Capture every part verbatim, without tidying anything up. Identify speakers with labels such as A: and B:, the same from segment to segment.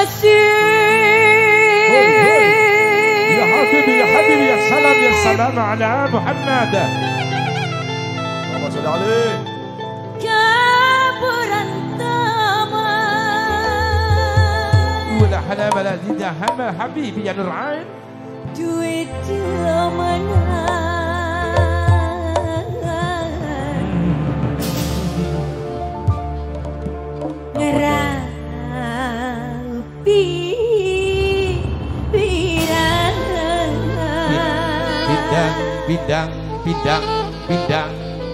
A: kasih.
B: Ya Habibi, ya Habibi, ya salam, ya salam ala Muhammad.
C: Allahumma sholli alaihi.
A: Keberantaman.
B: ولا حلام لا زيد هم حبيبي يا نور عين.
A: Duit mana? Ngerapi pirang.
B: Bidang, bidang, bidang, bidang.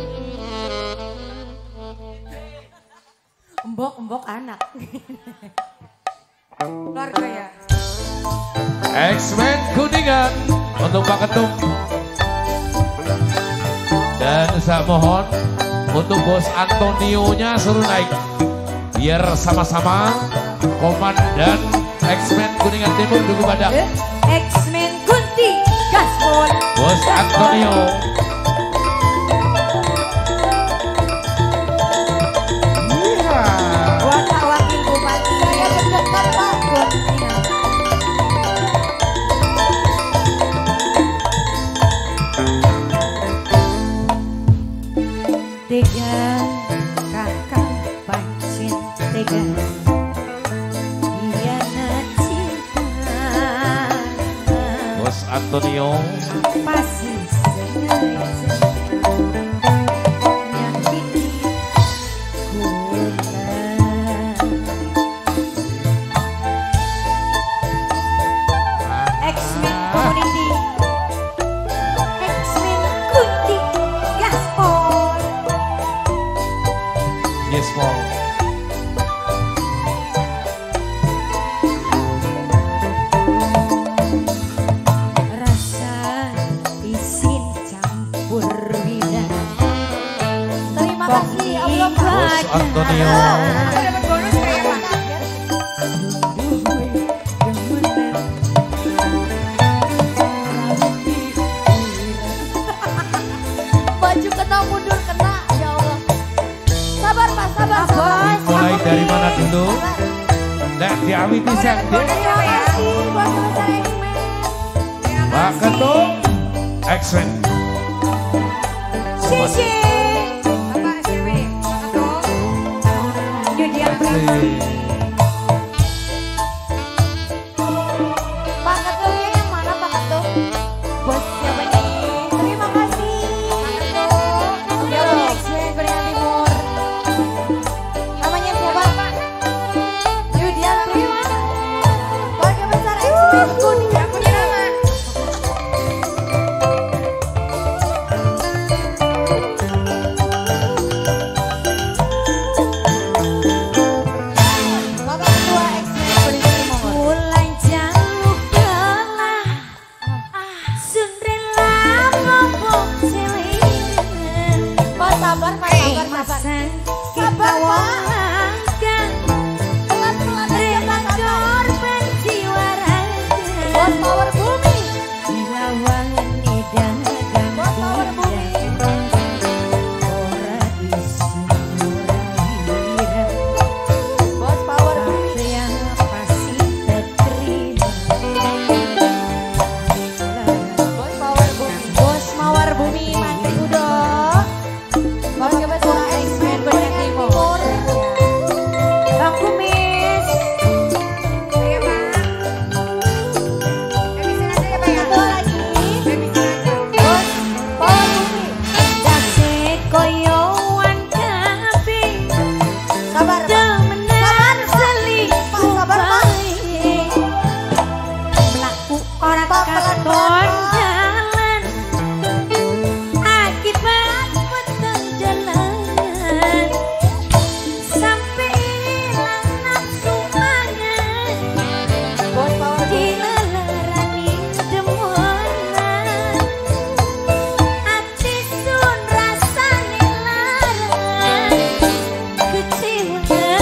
A: Embok-embok anak. Keluarga ya.
B: X-Men Kuningan untuk Pak Ketum. Dan saya mohon untuk Bos Antonio-nya suruh naik. Biar sama-sama Komandan X-Men Kuningan Timur dulu pada
A: X-Men Kunti Gaspol.
B: Bos Antonio. Iya.
A: Watak wakil bupati. Saya berdekat Pak Kunti. Tega kakak pancin tega hianat cinta.
B: Bos Antonio.
A: Pasti sengaja nyakiti kula. X-Men Community, X-Men Kunti Gaspol.
B: Yes, Paul.
A: Rasa isin campur bida. Terima kasih Allah
B: Bos Antonio.
A: dapat bonus kayak Pak. Baju kena mundur kena ya Allah. Sabar Pak, sabar, sabar.
B: Mulai dari mana dulu? Nah, diawiti sang
A: Terima kasih buat teman-teman X-Men.
B: Pak Ketum X-Men.
A: Sisi. Bapak S B, Pak Ketum. Yudi Abram. Pak Ketumnya yang mana Pak Ketum? Bos siapa nih? Terima kasih. Pak Ketum. Ya X-Men Kuningan Timur. Namanya siapa Pak? Yudi Abram. Keluarga besar X-Men Kuningan punya nama. Bapak Ketua X-Men Kuningan Timur. Mulai jauh kalah, sun rela ngomong celingan. Pak sabar, Pak sabar, sabar. Sabar, Pak. Pelan-pelan aja, Pak, sabar. Bos Power Bumi. Dilawan edan Bos Power Bumi. Ora isin ora wira. Bos Power Bumi. Yang pasti terima. Bos Power Bumi. Bos Mawar Bumi Mantri Udo. Bos Ketua X-Men Kuningan Timur. Bang Kumis. Saya Pak. Habisin aja ya Pak ya. Betul lagi. Habisin aja. Bos Power Bumi. Dase koyoan kafe. Sabar Pak. Temenan selingkuh baik. Melaku orang katon jalan. Akibat peteng jalan. Sampai hilang nafsu angan. Bos Power dilelerani demonan. Ati sun rasane larang. Kecewa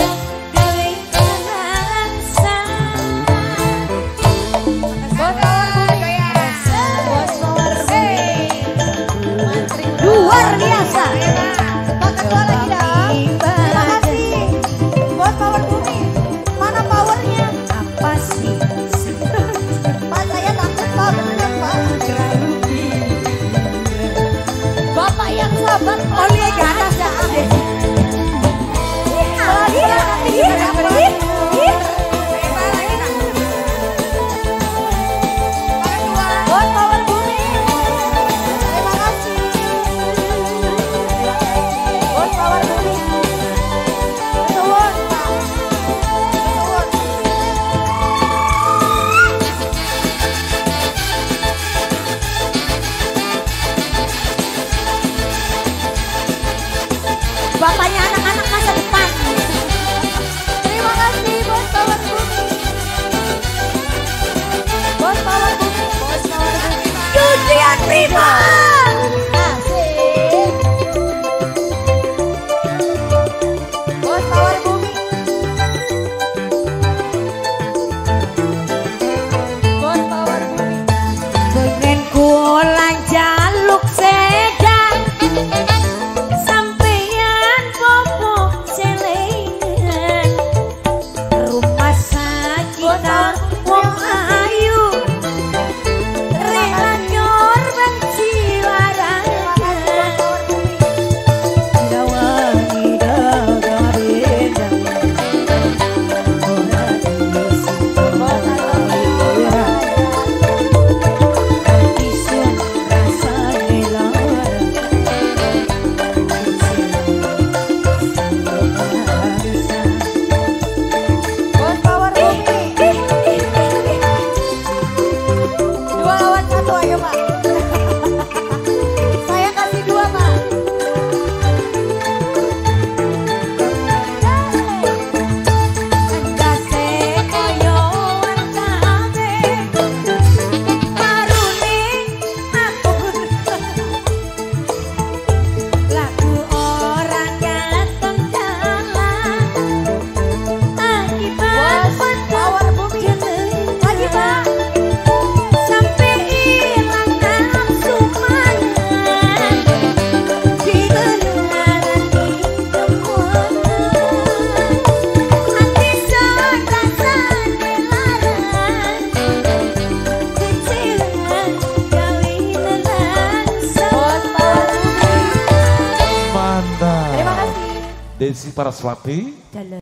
B: Desi Paraswati.
A: Dalam.